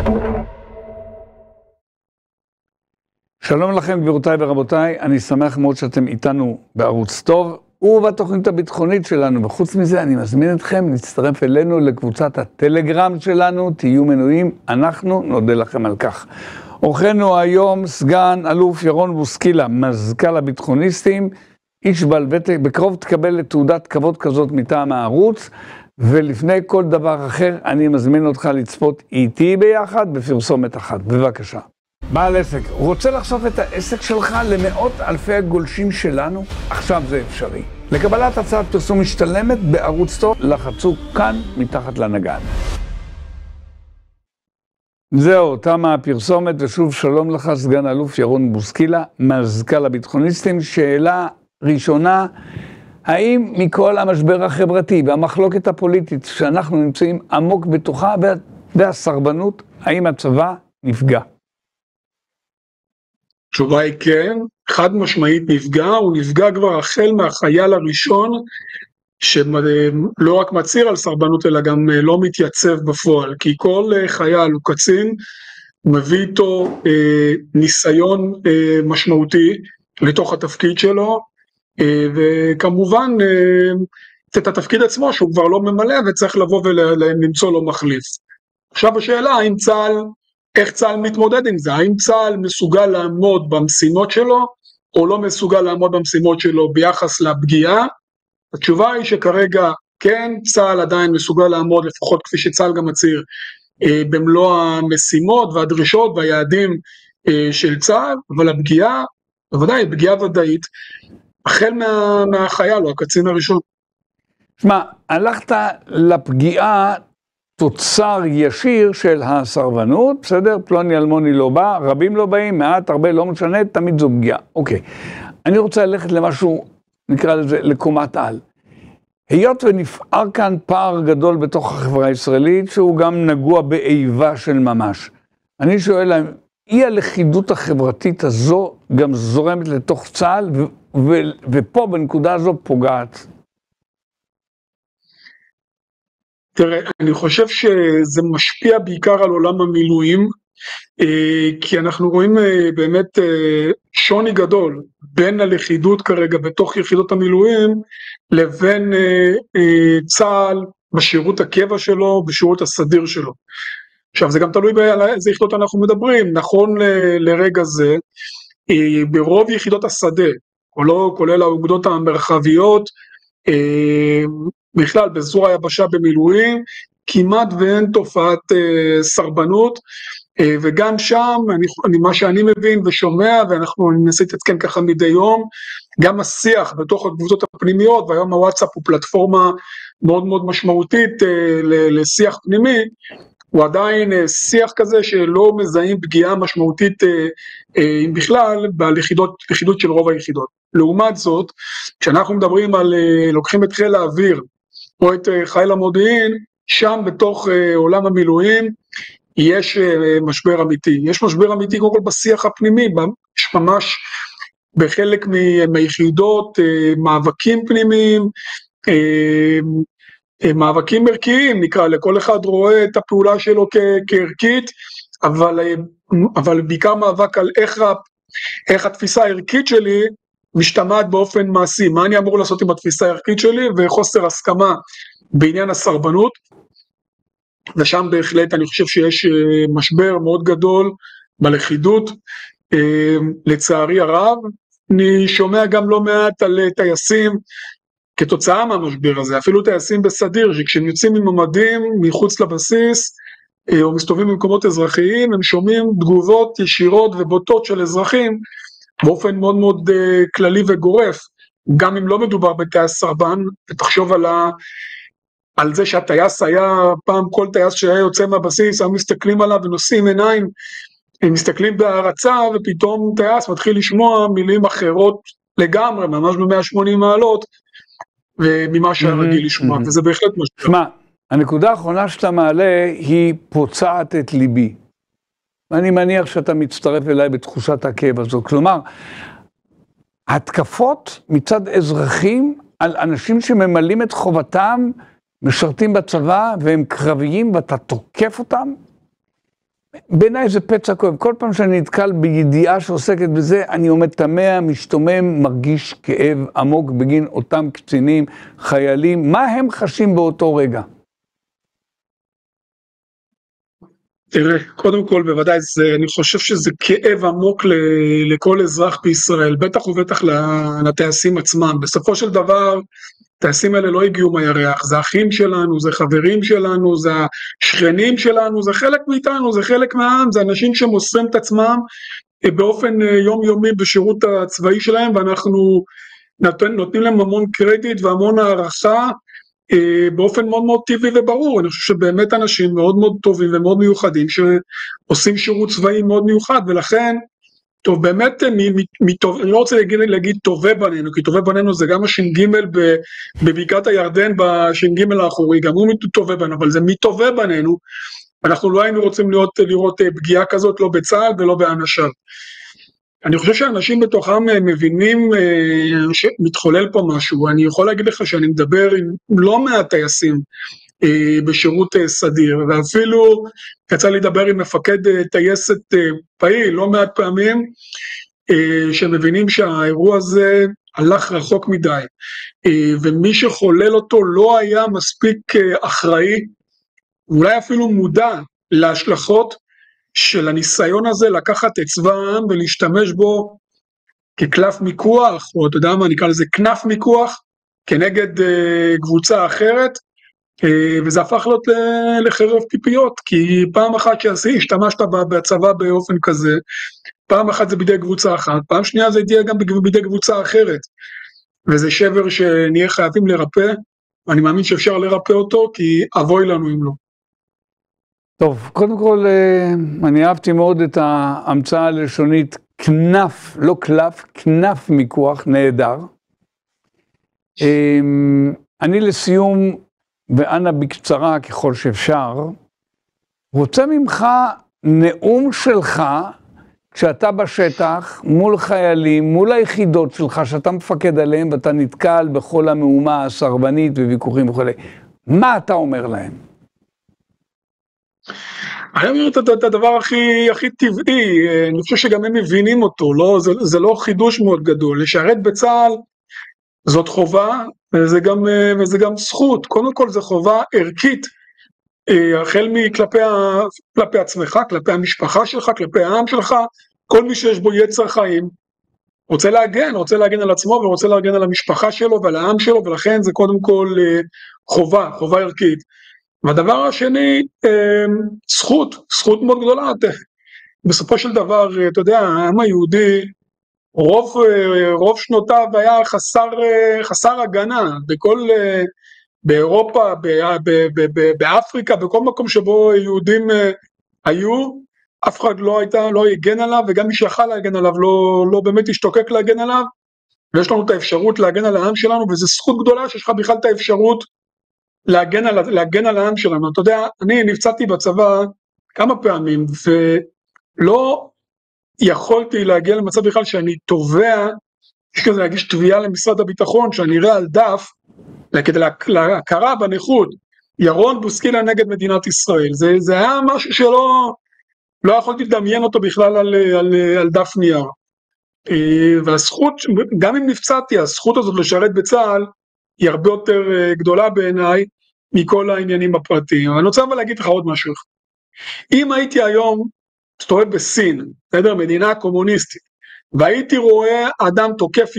שלום לכם גבירותיי ורבותיי, אני שמח מאוד שאתם איתנו בערוץ טוב ובתוכנית הביטחונית שלנו, וחוץ מזה אני מזמין אתכם להצטרף אלינו לקבוצת הטלגרם שלנו, תהיו מנויים, אנחנו נודה לכם על כך. אורחנו היום סגן אלוף ירון בוסקילה, מזכ"ל הביטחוניסטים, איש בעל ותק, בקרוב תקבל תעודת כבוד כזאת מטעם הערוץ, ולפני כל דבר אחר אני מזמין אותך לצפות איתי ביחד בפרסומת אחת, בבקשה. בעל עסק, רוצה לחשוף את העסק שלך למאות אלפי הגולשים שלנו? עכשיו זה אפשרי. לקבלת הצעת פרסום משתלמת בערוץ טוב, לחצו כאן מתחת לנגן. זהו, תמה הפרסומת, ושוב שלום לך סגן אלוף ירון בוסקילה, מזכ"ל הביטחוניסטים. שאלה ראשונה, האם מכל המשבר החברתי והמחלוקת הפוליטית שאנחנו נמצאים עמוק בתוכה והסרבנות, האם הצבא נפגע? התשובה היא כן, חד משמעית נפגע, הוא נפגע כבר החל מהחייל הראשון, שלא רק מצהיר על סרבנות אלא גם לא מתייצב בפועל, כי כל חייל הוא קצין, הוא מביא איתו ניסיון משמעותי לתוך התפקיד שלו, וכמובן את התפקיד עצמו שהוא כבר לא ממלא וצריך לבוא ולמצוא לו מחליף. עכשיו השאלה האם צה"ל, איך צה"ל מתמודד עם זה? האם צה"ל מסוגל לעמוד במשימות שלו, או לא מסוגל לעמוד במשימות שלו ביחס לפגיעה? התשובה היא שכרגע כן, צה"ל עדיין מסוגל לעמוד, לפחות כפי שצה"ל גם מצהיר, במלוא המשימות והדרישות והיעדים של צה"ל, אבל הפגיעה, בוודאי, פגיעה ודאית, החל מהחייל או הקצין הראשון. שמע, הלכת לפגיעה, תוצר ישיר של הסרבנות, בסדר? פלוני אלמוני לא בא, רבים לא באים, מעט, הרבה, לא משנה, תמיד זו פגיעה. אוקיי. אני רוצה ללכת למשהו, נקרא לזה, לקומת על. היות ונפער כאן פער גדול בתוך החברה הישראלית, שהוא גם נגוע באיבה של ממש. אני שואל להם, אי הלכידות החברתית הזו גם זורמת לתוך צה"ל, ופה בנקודה הזו פוגעת? תראה, אני חושב שזה משפיע בעיקר על עולם המילואים, כי אנחנו רואים באמת שוני גדול בין הלכידות כרגע בתוך יחידות המילואים, לבין צה"ל בשירות הקבע שלו, בשירות הסדיר שלו. עכשיו זה גם תלוי על איזה יחידות אנחנו מדברים, נכון לרגע זה, ברוב יחידות השדה, כולל האוגדות המרחביות, בכלל באזור היבשה במילואים, כמעט ואין תופעת סרבנות, וגם שם, מה שאני מבין ושומע, ואנחנו ננסה להתעדכן ככה מדי יום, גם השיח בתוך הקבוצות הפנימיות, והיום הוואטסאפ הוא פלטפורמה מאוד מאוד משמעותית לשיח פנימי, הוא עדיין שיח כזה שלא מזהים פגיעה משמעותית בכלל בלכידות של רוב היחידות. לעומת זאת, כשאנחנו מדברים על, לוקחים את חיל האוויר או את חיל המודיעין, שם בתוך עולם המילואים יש משבר אמיתי. יש משבר אמיתי קודם כל בשיח הפנימי, יש ממש בחלק מהיחידות מאבקים פנימיים, מאבקים ערכיים, נקרא, לכל אחד רואה את הפעולה שלו כערכית, אבל בעיקר מאבק על איך התפיסה הערכית שלי משתמעת באופן מעשי, מה אני אמור לעשות עם התפיסה הערכית שלי, וחוסר הסכמה בעניין הסרבנות, ושם בהחלט אני חושב שיש משבר מאוד גדול בלכידות, לצערי הרב, אני שומע גם לא מעט על טייסים, כתוצאה מהמשבר הזה, אפילו טייסים בסדיר, שכשהם יוצאים עם המדים מחוץ לבסיס, או מסתובבים במקומות אזרחיים, הם שומעים תגובות ישירות ובוטות של אזרחים, באופן מאוד מאוד כללי וגורף, גם אם לא מדובר בטייס סרבן, ותחשוב על זה שהטייס היה, פעם כל טייס שהיה יוצא מהבסיס, הם מסתכלים עליו ונושאים עיניים, הם מסתכלים בהערצה, ופתאום טייס מתחיל לשמוע מילים אחרות לגמרי, ממש ב-180 מעלות, וממה שהיה רגיל לשמוע, וזה בהחלט משהו. שמע, הנקודה האחרונה שאתה מעלה היא פוצעת את ליבי. ואני מניח שאתה מצטרף אליי בתחושת הכאב הזו. כלומר, התקפות מצד אזרחים על אנשים שממלאים את חובתם, משרתים בצבא והם קרביים ואתה תוקף אותם, בעיניי זה פצע כואב. כל פעם שאני נתקל בידיעה שעוסקת בזה, אני עומד תמה, משתומם, מרגיש כאב עמוק בגין אותם קצינים, חיילים. מה הם חשים באותו רגע? תראה, קודם כל בוודאי אני חושב שזה כאב עמוק לכל אזרח בישראל, בטח ובטח לטייסים עצמם. בסופו של דבר, הטייסים האלה לא הגיעו מהירח, זה אחים שלנו, זה חברים שלנו, זה השכנים שלנו, זה חלק מאיתנו, זה חלק מהעם, זה אנשים שמוסרים את עצמם באופן יומיומי בשירות הצבאי שלהם, ואנחנו נותנים להם המון קרדיט והמון הערכה, באופן מאוד מאוד טבעי וברור. אני חושב שבאמת אנשים מאוד מאוד טובים ומאוד מיוחדים שעושים שירות צבאי מאוד מיוחד, ולכן טוב באמת אני לא רוצה להגיד טובי בנינו, כי טובי בנינו זה גם הש"ג בבקעת הירדן בש"ג האחורי, גם הוא טובי בנינו, אבל זה מטובי בנינו. אנחנו לא היינו רוצים לראות פגיעה כזאת, לא בצה"ל ולא באנשיו. אני חושב שאנשים בתוכם מבינים שמתחולל פה משהו. אני יכול להגיד לך שאני מדבר עם לא מעט טייסים בשירות סדיר, ואפילו יצא לי לדבר עם מפקד טייסת פעיל לא מעט פעמים, שמבינים שהאירוע הזה הלך רחוק מדי, ומי שחולל אותו לא היה מספיק אחראי, אולי אפילו מודע להשלכות של הניסיון הזה לקחת את צבא העם ולהשתמש בו כקלף מיקוח, או אתה יודע מה, נקרא לזה כנף מיקוח, כנגד קבוצה אחרת, וזה הפך להיות לחרב פיפיות, כי פעם אחת שהשתמשת בצבא באופן כזה, פעם אחת זה בידי קבוצה אחת, פעם שנייה זה יהיה גם בידי קבוצה אחרת, וזה שבר שנהיה חייבים לרפא, ואני מאמין שאפשר לרפא אותו, כי אבוי לנו אם לא. טוב, קודם כל, אני אהבתי מאוד את ההמצאה הלשונית, כנף, לא קלף, כנף מיקוח, נהדר. אני לסיום, ואנה בקצרה ככל שאפשר, רוצה ממך נאום שלך, כשאתה בשטח, מול חיילים, מול היחידות שלך, שאתה מפקד עליהם, ואתה נתקל בכל המהומה הסרבנית וויכוחים וכו'. מה אתה אומר להם? אני אומר את הדבר הכי טבעי, אני חושב שגם הם מבינים אותו, לא, זה לא חידוש מאוד גדול. לשרת בצה"ל זאת חובה, וזה גם זכות. קודם כל זה חובה ערכית, החל כלפי עצמך, כלפי המשפחה שלך, כלפי העם שלך, כל מי שיש בו יצר חיים, רוצה להגן על עצמו, ורוצה להגן על המשפחה שלו ועל העם שלו, ולכן זה קודם כל חובה ערכית. והדבר השני, זכות מאוד גדולה. בסופו של דבר, אתה יודע, העם היהודי, רוב שנותיו היה חסר הגנה, באירופה, באפריקה, בכל מקום שבו יהודים היו, אף אחד לא הגן עליו, וגם מי שיכל להגן עליו לא באמת השתוקק להגן עליו, ויש לנו את האפשרות להגן על העם שלנו, וזו זכות גדולה שיש לך בכלל את האפשרות להגן על העם שלנו. אתה יודע, אני נפצעתי בצבא כמה פעמים, ולא יכולתי להגיע למצב בכלל שאני תובע, יש כזה להגיש תביעה למשרד הביטחון, שאני אראה על דף, כדי להכרה בנכות, ירון בוסקילה נגד מדינת ישראל. זה היה משהו לא יכולתי לדמיין אותו בכלל על דף נייר. והזכות, גם אם נפצעתי, הזכות הזאת לשרת בצה"ל, היא הרבה יותר גדולה בעיניי, מכל העניינים הפרטיים. אבל אני רוצה להגיד לך עוד משהו. אם הייתי היום, מסתובב בסין, מדינה קומוניסטית, והייתי רואה אדם תוקף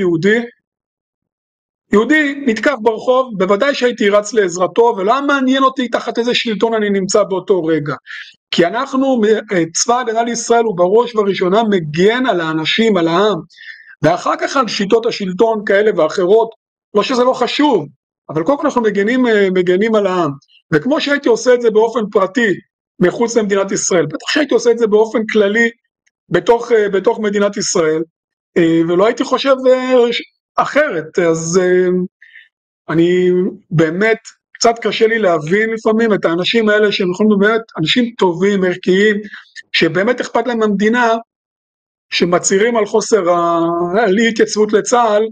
יהודי נתקף ברחוב, בוודאי שהייתי רץ לעזרתו, ולא מעניין אותי תחת איזה שלטון אני נמצא באותו רגע. כי אנחנו, צבא ההגנה לישראל הוא בראש ובראשונה מגן על האנשים, על העם, ואחר כך על שיטות השלטון כאלה ואחרות, לא שזה לא חשוב, אבל קודם כל אנחנו מגנים על העם. וכמו שהייתי עושה את זה באופן פרטי, מחוץ למדינת ישראל, בטח שהייתי עושה את זה באופן כללי, בתוך מדינת ישראל, ולא הייתי חושב אחרת. אז אני באמת, קצת קשה לי להבין לפעמים את האנשים האלה, שהם יכולים באמת אנשים טובים, ערכיים, שבאמת אכפת להם המדינה, שמצהירים על על אי התייצבות לצה"ל,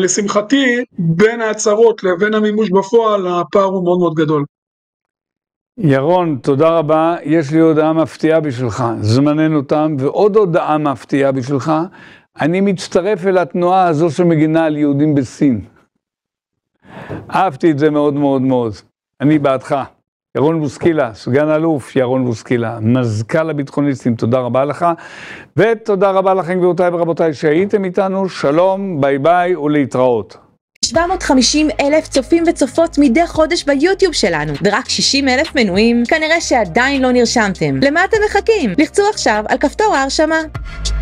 ולשמחתי, בין ההצהרות לבין המימוש בפועל, הפער הוא מאוד מאוד גדול. ירון, תודה רבה. יש לי הודעה מפתיעה בשבילך. זמננו תם, ועוד הודעה מפתיעה בשבילך. אני מצטרף אל התנועה הזו שמגינה על יהודים בסין. אהבתי את זה מאוד מאוד מאוד. אני בעדך. ירון בוסקילה, סגן אלוף ירון בוסקילה, מזכ"ל הביטחוניסטים, תודה רבה לך. ותודה רבה לכם גבירותיי ורבותיי שהייתם איתנו. שלום, ביי ביי ולהתראות. 750,000 צופים וצופות מדי חודש ביוטיוב שלנו, ורק 60,000 מנויים. כנראה שעדיין לא נרשמתם. למה אתם מחכים? לחצו עכשיו על כפתור ההרשמה.